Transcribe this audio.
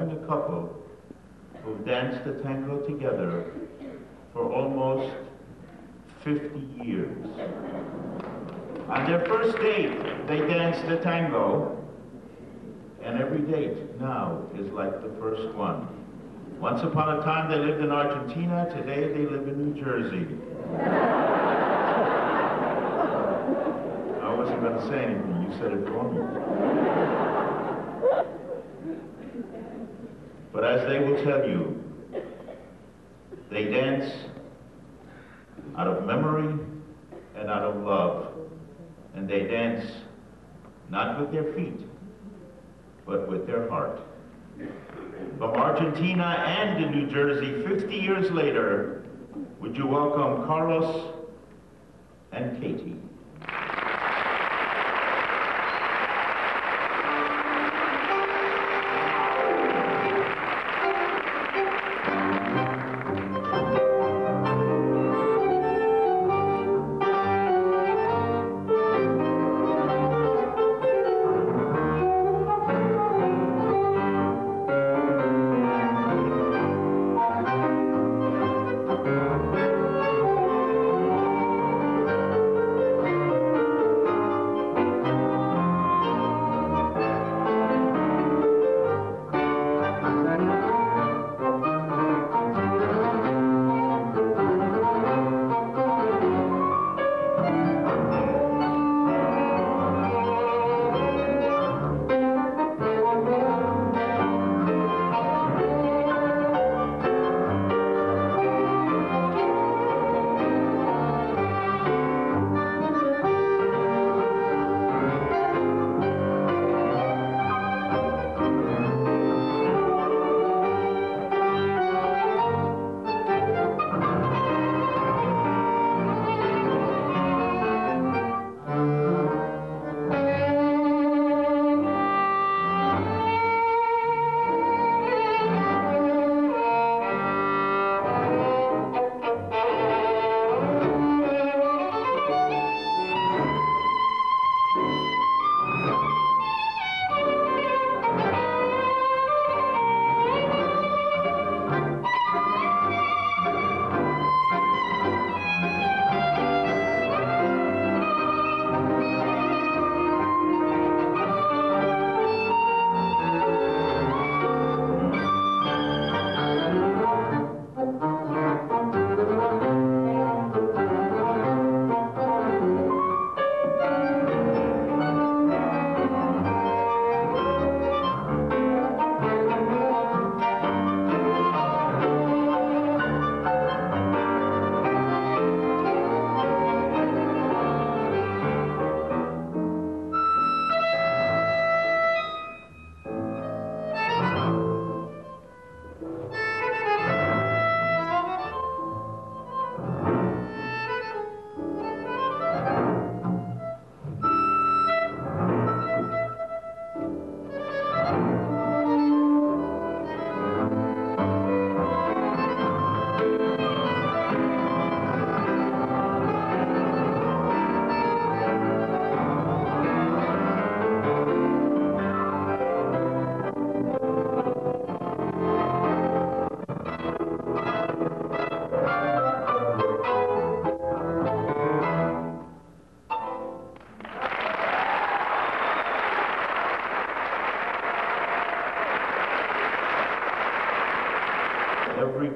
having a couple who've danced the tango together for almost 50 years. On their first date, they danced the tango, and every date now is like the first one. Once upon a time, they lived in Argentina. Today, they live in New Jersey. I wasn't going to say anything. You said it for me. But as they will tell you, they dance out of memory and out of love. And they dance not with their feet, but with their heart. From Argentina and in New Jersey, 50 years later, would you welcome Carlos and Cathy? Every